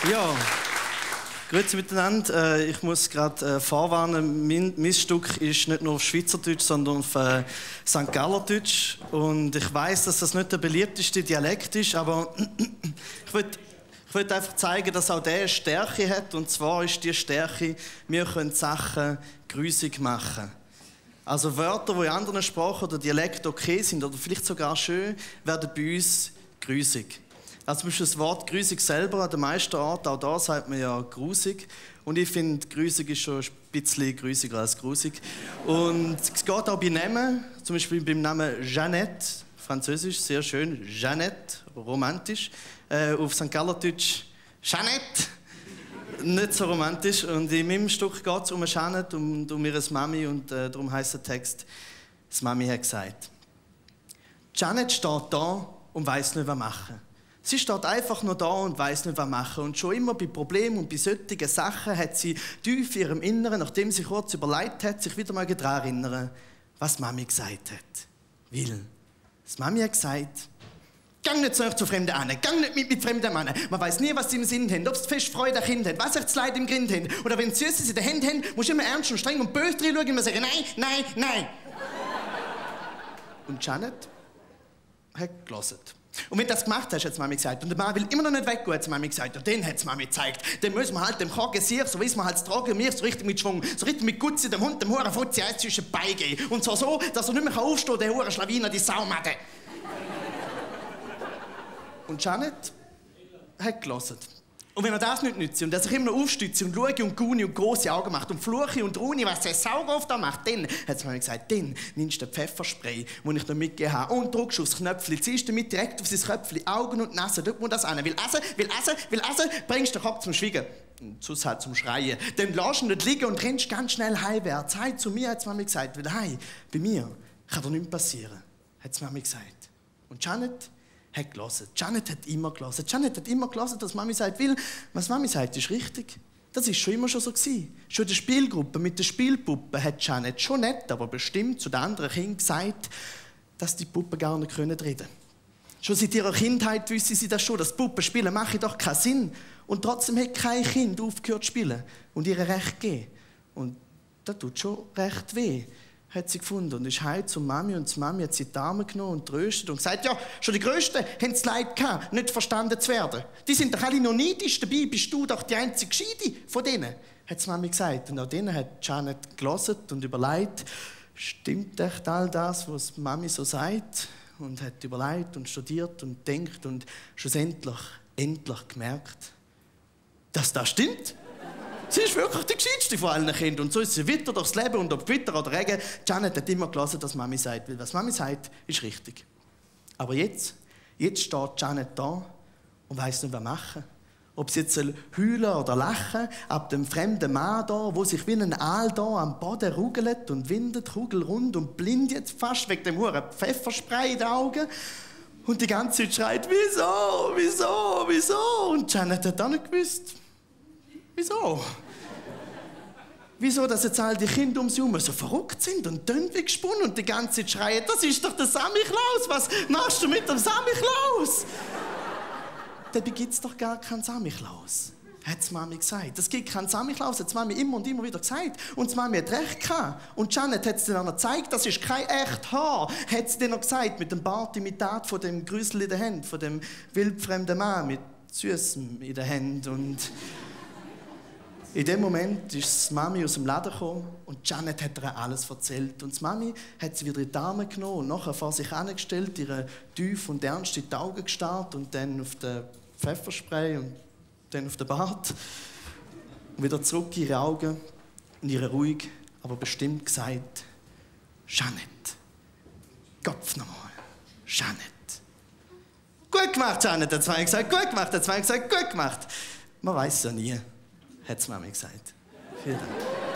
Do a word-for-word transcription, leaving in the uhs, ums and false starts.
Ja, grüezi miteinander. Ich muss gerade vorwarnen, mein, mein Stück ist nicht nur auf Schweizerdeutsch, sondern auf äh, Sankt Gallerdeutsch. Und ich weiss, dass das nicht der beliebteste Dialekt ist, aber ich will, ich will einfach zeigen, dass auch der eine Stärke hat. Und zwar ist die Stärke, wir können Sachen grusig machen. Also Wörter, die in anderen Sprachen oder Dialekten okay sind oder vielleicht sogar schön, werden bei uns grusig. Also zum Beispiel das Wort grusig selber, an den meisten Orten, auch da sagt man ja grusig. Und ich finde, grusig ist schon ein bisschen grusiger als grusig. Und es geht auch bei Namen, zum Beispiel beim Namen Jeannette, französisch, sehr schön, Jeannette, romantisch. Äh, auf Sankt Gallerdeutsch, Jeannette, nicht so romantisch. Und in meinem Stück geht es um eine Jeannette, um, um ihre Mami, und äh, darum heisst der Text, das Mami hat gesagt. Jeannette steht da und weiss nicht, was machen. Sie steht einfach nur da und weiss nicht, was machen. Und schon immer bei Problemen und bei solchen Sachen hat sie tief in ihrem Inneren, nachdem sie kurz überlegt hat, sich wieder mal daran erinnern, was Mami gesagt hat. Weil, das Mami hat gesagt, gang nicht so zu Fremden an, gang nicht mit, mit fremden Männern. Man weiss nie, was sie im Sinn haben, ob sie fest Freude an Kind haben, was sie das Leid im Grind haben. Oder wenn sie Süßes in den Händen haben, musst du immer ernst und streng und böse reinschauen und sagen, nein, nein, nein. Und Jeannette hat gelassen. Und wenn du das gemacht hast, hat die Mami gesagt, und der Mann will immer noch nicht weggehen, hat die Mami gesagt, und dann hat die Mami gezeigt, dann müssen wir halt dem Kragen sehr, so wie wir halt tragen, mir so richtig mit Schwung, so richtig mit Gutzi, dem Hund, dem Huren Fuzzi eins zwischen die Beine geben. Und zwar so, dass er nicht mehr aufstehen kann, der Huren Schlawiner, die Saumatte. Und Jeannette hat gelassen. Und wenn er das nicht nützt und er sich immer noch aufstützt und schaue und gune und grosse Augen macht und fluche und rune, was der Saugrof da macht, dann hat sie mir gesagt, dann nimmst du den Pfefferspray, den ich da mitgegeben habe, und drückst aufs Knöpfchen, ziehst damit direkt auf sein Köpfchen, Augen und Nase, dort muss das an. Will essen, will essen, will essen, bringst den Kopf zum Schweigen. Und sonst halt zum Schreien. Dann lässt ihn nicht liegen und rennst ganz schnell heimwärts. Heim zu mir, hat sie mir gesagt, weil heim, bei mir kann dir nichts passieren, hat sie mir gesagt. Und Jeannette hat gelassen. Jeannette hat immer gelassen. Jeannette hat immer gelassen, dass Mami sagt, will, was Mami sagt, ist richtig. Das ist schon immer schon so gewesen. Schon in der Spielgruppe mit den Spielpuppen hat Jeannette schon nicht, aber bestimmt zu den anderen Kindern gesagt, dass die Puppen gar nicht reden können. Schon seit ihrer Kindheit wissen sie das schon, dass Puppenspielen mache doch keinen Sinn. Und trotzdem hat kein Kind aufgehört zu spielen und ihr Recht gegeben. Und das tut schon recht weh, hat sie gefunden. Und ist heim zur Mami, und die Mami hat sie die Arme genommen und tröstet und gesagt, ja, schon die Größten haben es leid gehabt, nicht verstanden zu werden. Die sind doch alle noch neidisch, dabei bist du doch die einzige Gescheite von denen, hat die Mami gesagt. Und auch denen hat Jeannette gelassen und überlegt, stimmt echt all das, was die Mami so sagt? Und hat überlegt und studiert und denkt und schlussendlich endlich gemerkt, dass das stimmt. Sie ist wirklich die Gescheitste von allen Kindern. Und so ist sie weiter durchs Leben und ob Witter oder Regen. Jeannette hat immer gelassen, was Mami sagt. Weil was Mami sagt, ist richtig. Aber jetzt, jetzt steht Jeannette da und weiss nicht, was machen. Ob sie jetzt heulen oder lachen, ab dem fremden Mann da, wo sich wie ein Aal da am Boden rugelt und windet, kugelrund und blind jetzt fast wegen dem huren Pfefferspray in den Augen. Und die ganze Zeit schreit, wieso, wieso, wieso? Und Jeannette hat auch nicht gewusst. Wieso? Wieso, dass jetzt all die Kinder um sie herum so verrückt sind und dünn wie gesponnen und die ganze Zeit schreien, das ist doch der Samichlaus, was machst du mit dem Samichlaus? Dabei gibt es doch gar keinen Samichlaus, hat die Mami gesagt. Es gibt keinen Samichlaus, hat die Mami immer und immer wieder gesagt. Und die Mami hat recht gehabt. Und Jeannette hat es dann noch gezeigt, das ist kein echtes Haar, hat sie dann noch gesagt, mit dem Bartimitat von dem Grüssel in der Hand, von dem wildfremden Mann mit Süßem in der Hand. Und in dem Moment ist die Mami aus dem Laden gekommen und Jeannette hat ihr alles erzählt. Und die Mami hat sie wieder in die Arme genommen und nachher vor sich angestellt, ihre tief und ernst in die Augen gestarrt und dann auf den Pfefferspray und dann auf den Bart. Und wieder zurück in ihre Augen und ihre ruhig, aber bestimmt gesagt, Jeannette, Kopf nochmal, Jeannette. Gut gemacht, Jeannette, hat zwei gesagt, gut gemacht, hat zwei gesagt, gut gemacht. Man weiß es ja nie, hat die Mami gesagt. Vielen Dank.